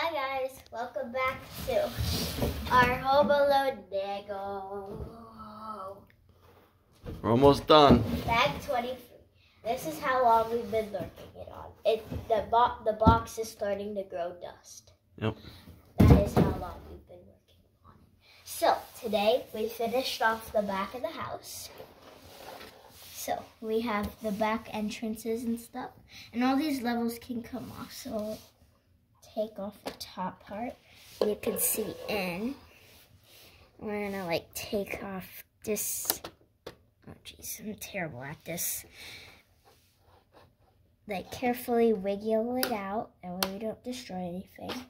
Hi guys, welcome back to our Home Alone Lego. We're almost done. Bag 23. This is how long we've been working it on. The box is starting to grow dust. Yep. That is how long we've been working on it. So today we finished off the back of the house. So we have the back entrances and stuff, and all these levels can come off. So take off the top part. You can see in. We're gonna take off this. Oh jeez, I'm terrible at this. Carefully wiggle it out, that way we don't destroy anything.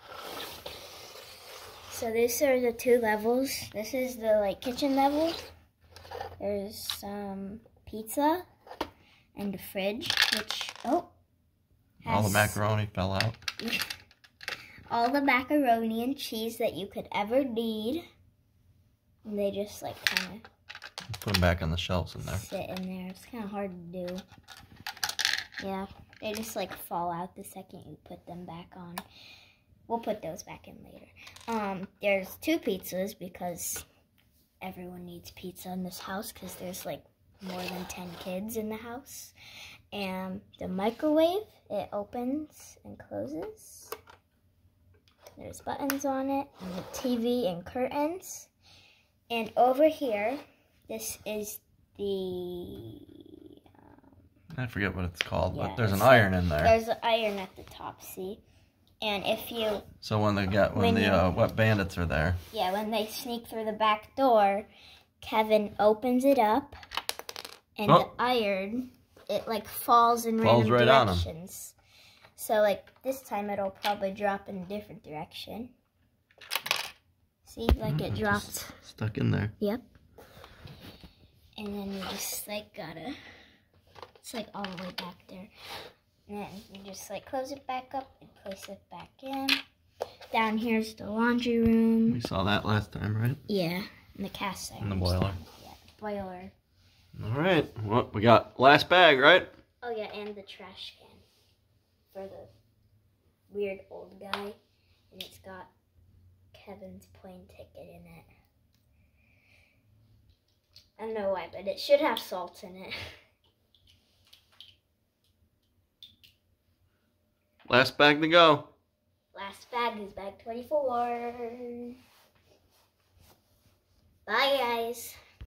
So these are the two levels. This is the kitchen level. There's some pizza and a fridge, which all the macaroni fell out. All the macaroni and cheese that you could ever need. And they just kind of put them back on the shelves in there. Sit in there. It's kind of hard to do. Yeah, they just fall out the second you put them back on. We'll put those back in later. There's two pizzas because everyone needs pizza in this house because there's more than 10 kids in the house. And the microwave, it opens and closes. There's buttons on it, and the TV and curtains. And over here, this is the... I forget what it's called, yeah, but there's an iron in there. There's an iron at the top, see? And if you... So when the wet bandits are there. Yeah, when they sneak through the back door, Kevin opens it up, and the iron, it falls in random right directions. So this time it'll probably drop in a different direction. See, it dropped. Stuck in there. Yep. And then you just gotta, it's all the way back there. And then you just close it back up and place it back in. Down here's the laundry room. We saw that last time, right? Yeah, and the cast iron. And the boiler. Yeah, the boiler. All right, well, we got last bag, right? Oh yeah, and the trash can for the weird old guy, and it's got Kevin's plane ticket in it. I don't know why, but it should have salt in it. Last bag to go. Last bag is bag 24. Bye, guys.